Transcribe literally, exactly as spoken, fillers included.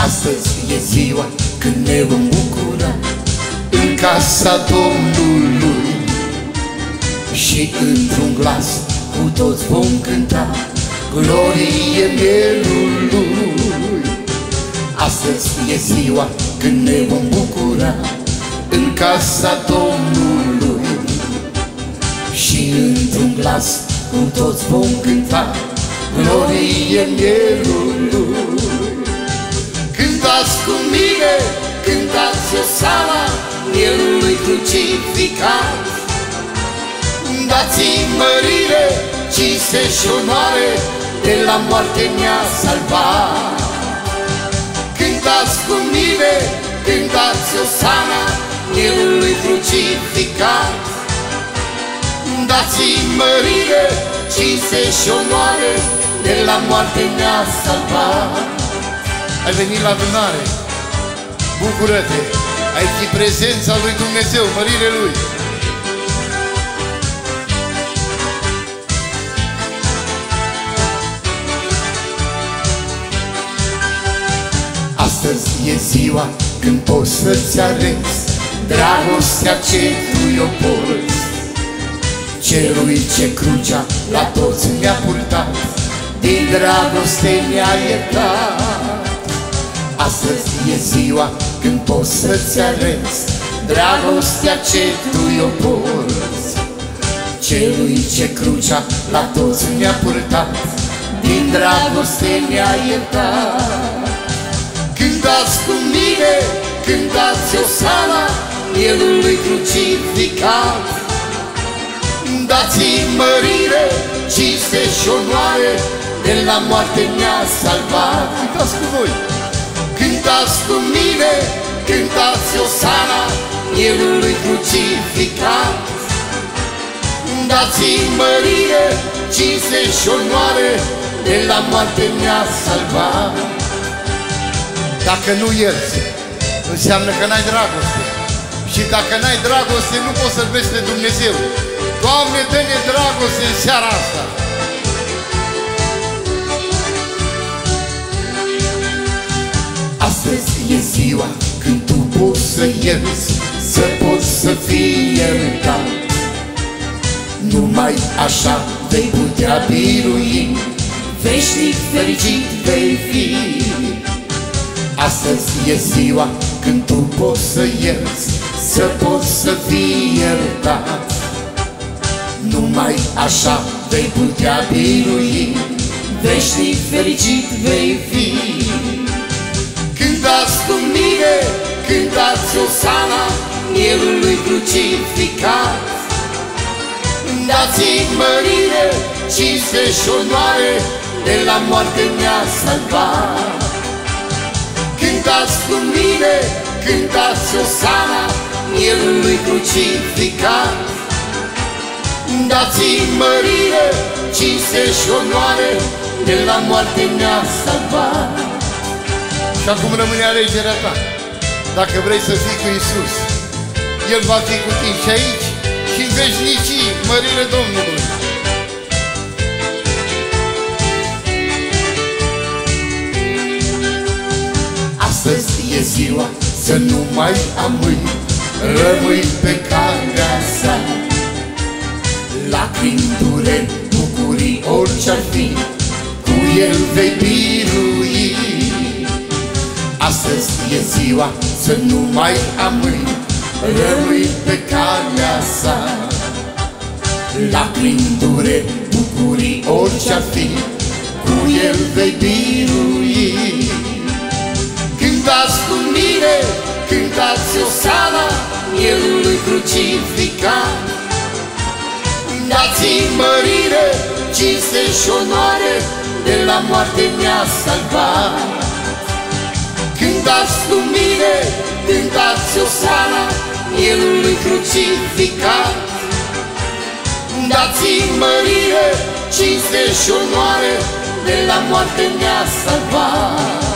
Astăzi e ziua când ne vom bucura în casa Domnului și într-un glas cu toți vom cânta glorie Mielului. Astăzi e ziua când ne vom bucura în casa Domnului și într-un glas cu toți vom cânta glorie Mielului. Cântați cu mine, cântați Osana Mielului crucificat. Dați-i mărire, cinste și onoare, de la moarte ne-a salvat. Cântați cu mine, cântați Osana Mielului crucificat. Dați-i mărire, cinste și onoare, de la moarte ne-a salvat. Ai venit la adunare, bucură-te, aici e prezența lui Dumnezeu, mărire Lui. Astăzi e ziua când poți să-ți arăți dragostea ce tu i-o porți. Celui ce crucea la toți ne-a purtat, din dragoste ne-a iertat. Astăzi e ziua când poți să-ți arăți dragostea ce tu i-o porți. Celui ce crucea la toți ne-a purtat, din dragoste ne-a iertat. Cântați cu mine, cântați Osana Mielului crucificat. Dați-i mărire, cinste și onoare, de la moarte ne-a salvat. Cântați cu voi! Cântați cu mine, cântați Osana Mielului crucificat. Dați-i mărire, cinste și onoare, de la moarte ne-a salvat. Dacă nu ierți, înseamnă că n-ai dragoste. Și dacă n-ai dragoste, nu poți să-L vezi pe Dumnezeu. Doamne, dă-ne dragoste în seara asta! Astăzi e ziua când tu poți să ierți, să poți să fii iertat. Numai așa vei putea birui, veșnic fericit vei fi. Astăzi e ziua când tu poți să ierți, să poți să fii iertat. Numai așa vei putea birui, veșnic fericit vei fi. Cântați cu mine, cântați Osana Mielului crucificat. Dați-i mărire, cinste și onoare, de la moarte ne-a salvat. Cântați cu mine, cântați Osana Mielului crucificat. Dați-i mărire, cinste și onoare, de la moarte ne-a salvat. Și acum rămâne alegerea ta. Dacă vrei să fii cu Iisus, El va fi cu tine și aici și în veșnicii, mărire Domnului. Astăzi e ziua să nu mai amâi, rămâi pe calea sa. Lacrimi, dureri, bucurii, orice-ar fi, cu El vei birui. Astăzi e ziua să nu mai amâi, rămâi pe calea sa. Lacrimi, dureri, bucurii, orice-ar fi, cu El vei birui. Cântați cu mine, cântați Osana Mielului crucificat. Dați-i mărire, cinste și onoare, de la moarte ne-a salvat. Cântați cu mine, cântați Osana Mielului crucificat. Dați-i mărire, cinste și onoare, de la moarte ne-a salvat.